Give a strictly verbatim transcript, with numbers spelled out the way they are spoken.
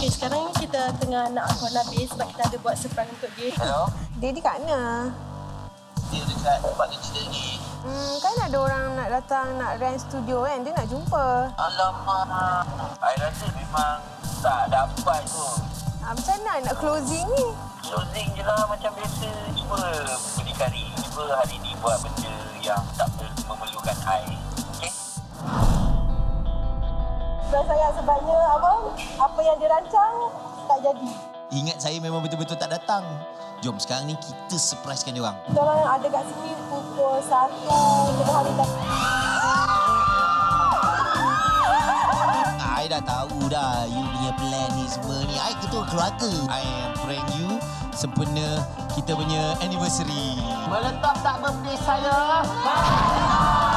Okay, sekarang ni kita tengah nak call Nabil sebab kita ada buat surprise untuk dia. Hello? Dia di kat mana? Dia dekat tempat kecil ni. Hmm, kan ada orang nak datang nak rent studio kan? Dia nak jumpa. Alamak. I rasa memang tak dapat tu. Ah, macam mana nak closing ni? Closing je lah macam biasa. Cuba berdikari. Cuba hari ni buat benda yang tak memerlukan I. Okey? Sebab sangat sebabnya abang, apa yang dirancang tak jadi. Ingat saya memang betul-betul tak datang. Jom sekarang ni kita surprisekan dia orang. Kita orang ada kat sini pukul satu tengah hari tadi. I dah tahu dah you punya plan ni semua ni. I ketua keluarga. I am prank you sempena kita punya anniversary. MeleTOP tak birthday saya.